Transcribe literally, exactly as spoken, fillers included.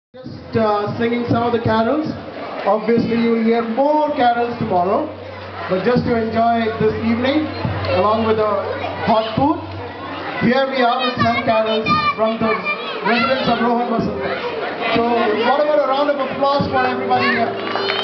Just uh, singing some of the carols. Obviously you will hear more carols tomorrow, but just to enjoy this evening along with the hot food, here we are with some carols from the residents of Rohan Vasanta. So what about a round of applause for everybody here?